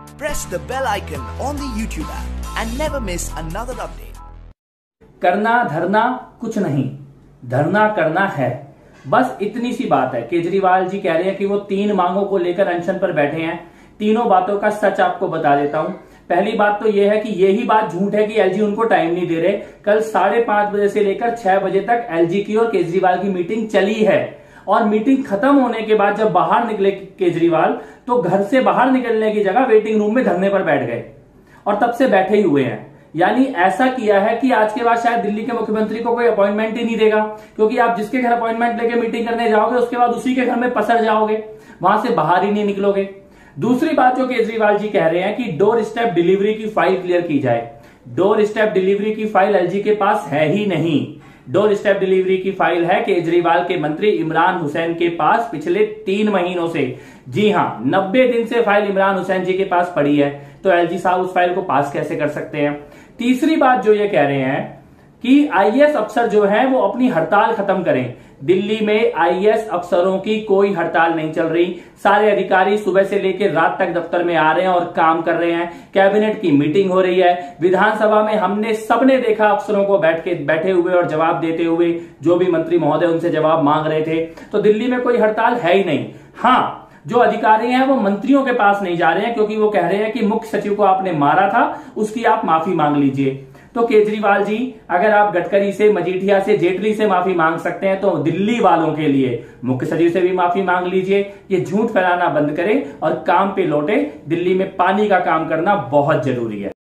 Press the bell icon on the YouTube app and never miss another update. करना धरना कुछ नहीं, धरना करना है, बस इतनी सी बात है। केजरीवाल जी कह रहे हैं कि वो 3 मांगों को लेकर अनशन पर बैठे हैं। तीनों बातों का सच आपको बता देता हूं। पहली बात तो यह है कि यही बात झूठ है कि एलजी उनको टाइम नहीं दे रहे। कल 5:30 बजे से लेकर 6 बजे तक एलजी की और केजरीवाल की मीटिंग चली है और मीटिंग खत्म होने के बाद जब बाहर निकले केजरीवाल तो घर से बाहर निकलने की जगह वेटिंग रूम में धरने पर बैठ गए और तब से बैठे ही हुए हैं। यानी ऐसा किया है कि आज के बाद शायद दिल्ली के मुख्यमंत्री को कोई अपॉइंटमेंट ही नहीं देगा, क्योंकि आप जिसके घर अपॉइंटमेंट लेके मीटिंग करने जाओगे उसके बाद उसी के घर में पसर जाओगे, वहां से बाहर ही नहीं निकलोगे। दूसरी बात जो केजरीवाल जी कह रहे हैं कि डोर स्टेप डिलीवरी की फाइल क्लियर की जाए। डोर स्टेप डिलीवरी की फाइल एलजी के पास है ही नहीं। डोर स्टेप डिलीवरी की फाइल है केजरीवाल के मंत्री इमरान हुसैन के पास पिछले 3 महीनों से। जी हां, 90 दिन से फाइल इमरान हुसैन जी के पास पड़ी है, तो एलजी साहब उस फाइल को पास कैसे कर सकते हैं। तीसरी बात जो ये कह रहे हैं कि आईएएस अफसर जो हैं वो अपनी हड़ताल खत्म करें। दिल्ली में आईएएस अफसरों की कोई हड़ताल नहीं चल रही। सारे अधिकारी सुबह से लेकर रात तक दफ्तर में आ रहे हैं और काम कर रहे हैं। कैबिनेट की मीटिंग हो रही है। विधानसभा में हमने सबने देखा अफसरों को बैठे हुए और जवाब देते हुए, जो भी मंत्री महोदय उनसे जवाब मांग रहे थे। तो दिल्ली में कोई हड़ताल है ही नहीं। हाँ, जो अधिकारी हैं वो मंत्रियों के पास नहीं जा रहे हैं, क्योंकि वो कह रहे हैं कि मुख्य सचिव को आपने मारा था, उसकी आप माफी मांग लीजिए। तो केजरीवाल जी, अगर आप गडकरी से, मजीठिया से, जेटली से माफी मांग सकते हैं तो दिल्ली वालों के लिए मुख्य सचिव से भी माफी मांग लीजिए। ये झूठ फैलाना बंद करें और काम पे लौटे। दिल्ली में पानी का काम करना बहुत जरूरी है।